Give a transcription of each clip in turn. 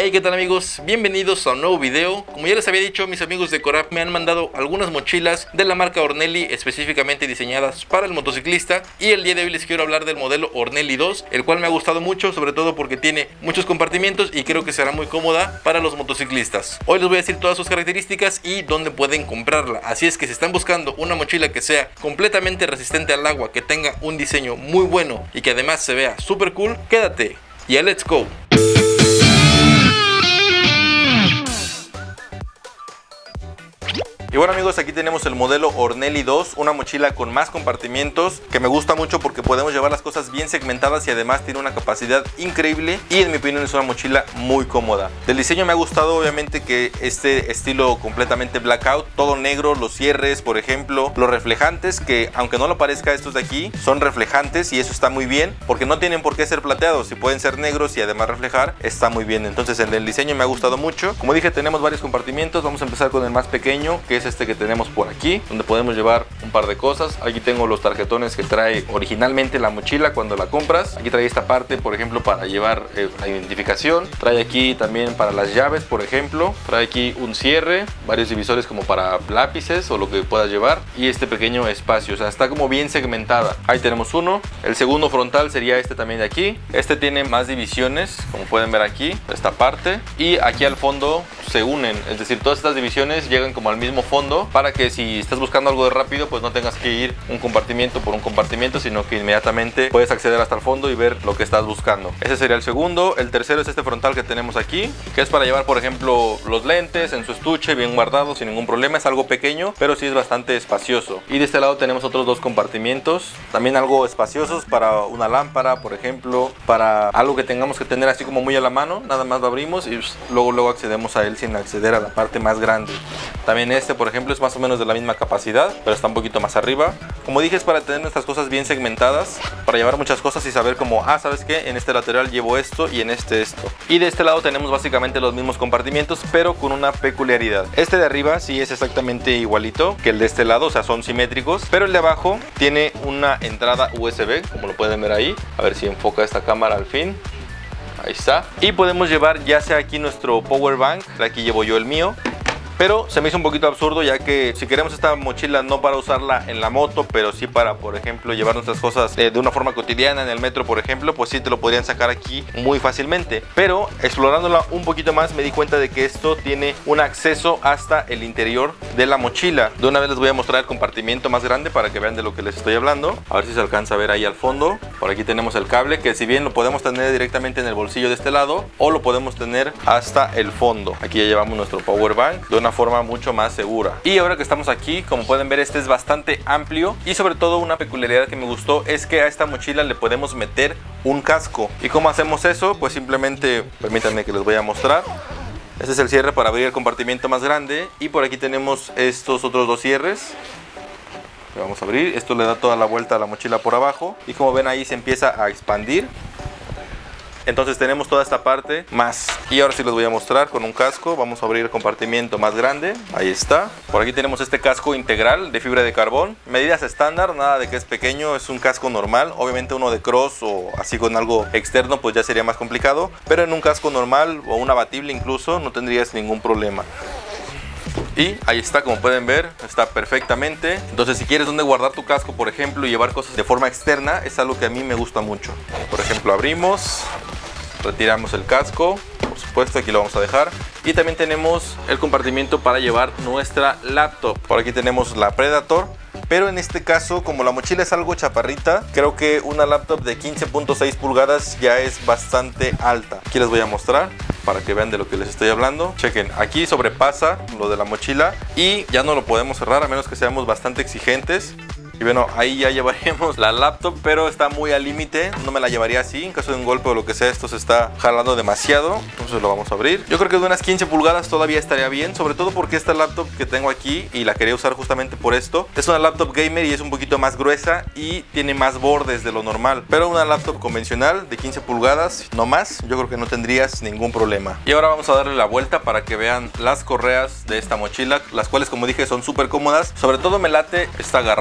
Hey, ¿qué tal amigos? Bienvenidos a un nuevo video. Como ya les había dicho, mis amigos de Corap me han mandado algunas mochilas de la marca Ornelli específicamente diseñadas para el motociclista, y el día de hoy les quiero hablar del modelo Ornelli 2, el cual me ha gustado mucho, sobre todo porque tiene muchos compartimientos y creo que será muy cómoda para los motociclistas. Hoy les voy a decir todas sus características y dónde pueden comprarla, así es que si están buscando una mochila que sea completamente resistente al agua, que tenga un diseño muy bueno y que además se vea super cool, quédate y let's go. Y bueno amigos, aquí tenemos el modelo Ornelli 2, una mochila con más compartimientos que me gusta mucho porque podemos llevar las cosas bien segmentadas y además tiene una capacidad increíble y en mi opinión es una mochila muy cómoda. Del diseño me ha gustado obviamente que este estilo completamente blackout, todo negro, los cierres por ejemplo, los reflejantes que aunque no lo parezca estos de aquí son reflejantes y eso está muy bien porque no tienen por qué ser plateados, si pueden ser negros y además reflejar está muy bien. Entonces en el diseño me ha gustado mucho. Como dije, tenemos varios compartimientos, vamos a empezar con el más pequeño que es este que tenemos por aquí, donde podemos llevar un par de cosas. Aquí tengo los tarjetones que trae originalmente la mochila cuando la compras. Aquí trae esta parte por ejemplo para llevar la identificación, trae aquí también para las llaves por ejemplo, trae aquí un cierre, varios divisores como para lápices o lo que puedas llevar y este pequeño espacio, o sea está como bien segmentada. Ahí tenemos uno. El segundo frontal sería este también de aquí. Este tiene más divisiones como pueden ver aquí, esta parte, y aquí al fondo se unen, es decir, todas estas divisiones llegan como al mismo fondo para que si estás buscando algo de rápido pues no tengas que ir un compartimiento por un compartimiento, sino que inmediatamente puedes acceder hasta el fondo y ver lo que estás buscando. Ese sería el segundo. El tercero es este frontal que tenemos aquí, que es para llevar por ejemplo los lentes en su estuche bien guardados sin ningún problema. Es algo pequeño pero sí es bastante espacioso. Y de este lado tenemos otros dos compartimientos también algo espaciosos para una lámpara por ejemplo, para algo que tengamos que tener así como muy a la mano. Nada más lo abrimos y luego accedemos a él sin acceder a la parte más grande. También este por ejemplo es más o menos de la misma capacidad pero está un poquito más arriba. Como dije, es para tener nuestras cosas bien segmentadas, para llevar muchas cosas y saber como, ¿sabes qué? En este lateral llevo esto y en este esto. Y de este lado tenemos básicamente los mismos compartimientos pero con una peculiaridad. Este de arriba sí es exactamente igualito que el de este lado, o sea son simétricos, pero el de abajo tiene una entrada USB como lo pueden ver ahí. A ver si enfoca esta cámara al fin. Ahí está. Y podemos llevar ya sea aquí nuestro power bank, aquí llevo yo el mío. Pero se me hizo un poquito absurdo ya que si queremos esta mochila no para usarla en la moto, pero sí para por ejemplo llevar nuestras cosas de una forma cotidiana en el metro por ejemplo, pues sí te lo podrían sacar aquí muy fácilmente. Pero explorándola un poquito más me di cuenta de que esto tiene un acceso hasta el interior de la mochila. De una vez les voy a mostrar el compartimiento más grande para que vean de lo que les estoy hablando. A ver si se alcanza a ver ahí al fondo. Por aquí tenemos el cable que si bien lo podemos tener directamente en el bolsillo de este lado o lo podemos tener hasta el fondo. Aquí ya llevamos nuestro power bank de una forma mucho más segura. Y ahora que estamos aquí, como pueden ver, este es bastante amplio y sobre todo una peculiaridad que me gustó es que a esta mochila le podemos meter un casco. ¿Y cómo hacemos eso? Pues simplemente, permítanme que les voy a mostrar. Este es el cierre para abrir el compartimiento más grande y por aquí tenemos estos otros dos cierres. Vamos a abrir, esto le da toda la vuelta a la mochila por abajo y como ven ahí se empieza a expandir. Entonces tenemos toda esta parte más. Y ahora sí les voy a mostrar con un casco. Vamos a abrir el compartimiento más grande. Ahí está. Por aquí tenemos este casco integral de fibra de carbón. Medidas estándar, nada de que es pequeño. Es un casco normal. Obviamente uno de cross o así con algo externo pues ya sería más complicado. Pero en un casco normal o un abatible incluso no tendrías ningún problema. Y ahí está, como pueden ver, está perfectamente. Entonces si quieres donde guardar tu casco por ejemplo y llevar cosas de forma externa, es algo que a mí me gusta mucho. Por ejemplo abrimos, retiramos el casco, por supuesto aquí lo vamos a dejar. Y también tenemos el compartimiento para llevar nuestra laptop. Por aquí tenemos la Predator. Pero en este caso, como la mochila es algo chaparrita, creo que una laptop de 15.6 pulgadas ya es bastante alta. Aquí les voy a mostrar para que vean de lo que les estoy hablando. Chequen, aquí sobrepasa lo de la mochila y ya no lo podemos cerrar a menos que seamos bastante exigentes. Y bueno, ahí ya llevaríamos la laptop, pero está muy al límite. No me la llevaría así, en caso de un golpe o lo que sea, esto se está jalando demasiado. Entonces lo vamos a abrir. Yo creo que de unas 15 pulgadas todavía estaría bien, sobre todo porque esta laptop que tengo aquí, y la quería usar justamente por esto, es una laptop gamer y es un poquito más gruesa y tiene más bordes de lo normal. Pero una laptop convencional de 15 pulgadas, no más, yo creo que no tendrías ningún problema. Y ahora vamos a darle la vuelta para que vean las correas de esta mochila, las cuales como dije son súper cómodas. Sobre todo me late esta agarradera.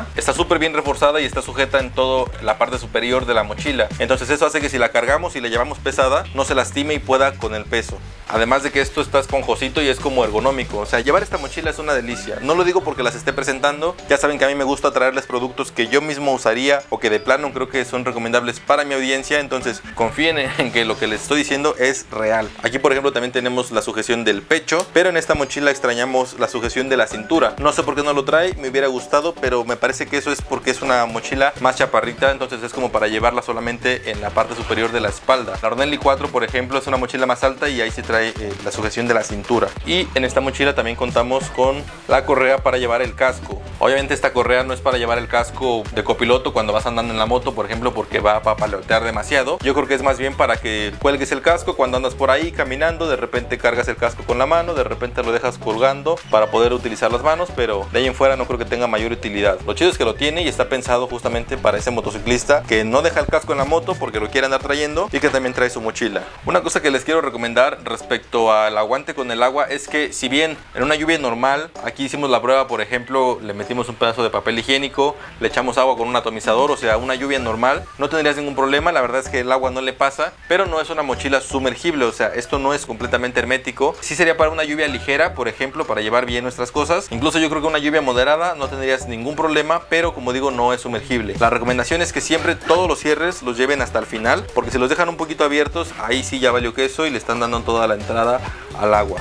mochila está súper bien reforzada y está sujeta en toda la parte superior de la mochila. Entonces eso hace que si la cargamos y la llevamos pesada, no se lastime y pueda con el peso. Además de que esto está esponjosito y es como ergonómico. O sea, llevar esta mochila es una delicia. No lo digo porque las esté presentando. Ya saben que a mí me gusta traerles productos que yo mismo usaría o que de plano creo que son recomendables para mi audiencia. Entonces confíen en que lo que les estoy diciendo es real. Aquí por ejemplo también tenemos la sujeción del pecho, pero en esta mochila extrañamos la sujeción de la cintura. No sé por qué no lo trae, me hubiera gustado, pero me parece que eso es porque es una mochila más chaparrita. Entonces es como para llevarla solamente en la parte superior de la espalda. La Ornelli 4 por ejemplo es una mochila más alta y ahí sí trae la sujeción de la cintura. Y en esta mochila también contamos con la correa para llevar el casco. Obviamente esta correa no es para llevar el casco de copiloto cuando vas andando en la moto, por ejemplo, porque va a papalotear demasiado. Yo creo que es más bien para que cuelgues el casco cuando andas por ahí caminando. De repente cargas el casco con la mano, de repente lo dejas colgando para poder utilizar las manos, pero de ahí en fuera no creo que tenga mayor utilidad. Lo chido es que lo tiene y está pensado justamente para ese motociclista que no deja el casco en la moto porque lo quiere andar trayendo y que también trae su mochila. Una cosa que les quiero recomendar respecto al aguante con el agua es que si bien en una lluvia normal, aquí hicimos la prueba, por ejemplo, le metimos un pedazo de papel higiénico, le echamos agua con un atomizador, o sea, una lluvia normal, no tendrías ningún problema. La verdad es que el agua no le pasa, pero no es una mochila sumergible, o sea, esto no es completamente hermético. Sí sería para una lluvia ligera, por ejemplo, para llevar bien nuestras cosas. Incluso yo creo que una lluvia moderada no tendrías ningún problema, pero como digo, no es sumergible. La recomendación es que siempre todos los cierres los lleven hasta el final, porque si los dejan un poquito abiertos, ahí sí ya valió queso y le están dando toda la entrada al agua.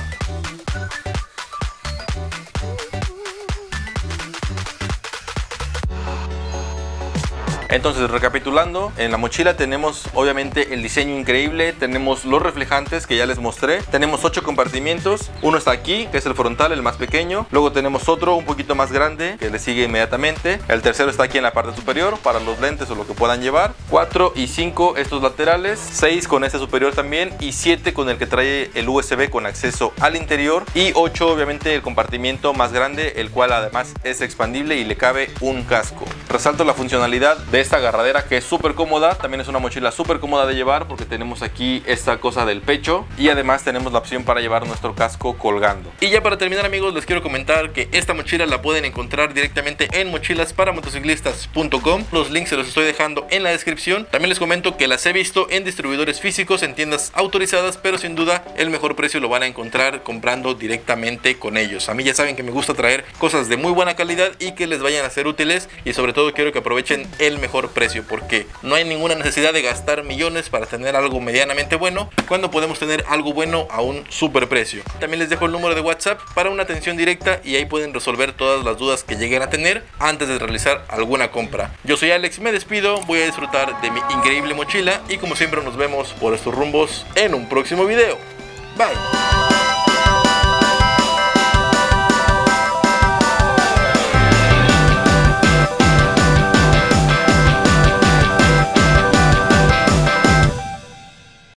Entonces, recapitulando, en la mochila tenemos obviamente el diseño increíble, tenemos los reflejantes que ya les mostré, tenemos 8 compartimientos, uno está aquí, que es el frontal, el más pequeño, luego tenemos otro un poquito más grande que le sigue inmediatamente, el tercero está aquí en la parte superior para los lentes o lo que puedan llevar, 4 y 5 estos laterales, 6 con este superior también y 7 con el que trae el USB con acceso al interior y 8 obviamente el compartimiento más grande, el cual además es expandible y le cabe un casco. Resalto la funcionalidad de esta agarradera que es súper cómoda, también es una mochila súper cómoda de llevar porque tenemos aquí esta cosa del pecho y además tenemos la opción para llevar nuestro casco colgando. Y ya para terminar amigos, les quiero comentar que esta mochila la pueden encontrar directamente en mochilasparamotociclistas.com, los links se los estoy dejando en la descripción. También les comento que las he visto en distribuidores físicos, en tiendas autorizadas, pero sin duda el mejor precio lo van a encontrar comprando directamente con ellos. A mí ya saben que me gusta traer cosas de muy buena calidad y que les vayan a ser útiles, y sobre todo quiero que aprovechen el mejor precio porque no hay ninguna necesidad de gastar millones para tener algo medianamente bueno cuando podemos tener algo bueno a un super precio. También les dejo el número de WhatsApp para una atención directa y ahí pueden resolver todas las dudas que lleguen a tener antes de realizar alguna compra. Yo soy Alex, me despido, voy a disfrutar de mi increíble mochila y como siempre nos vemos por estos rumbos en un próximo video. Bye.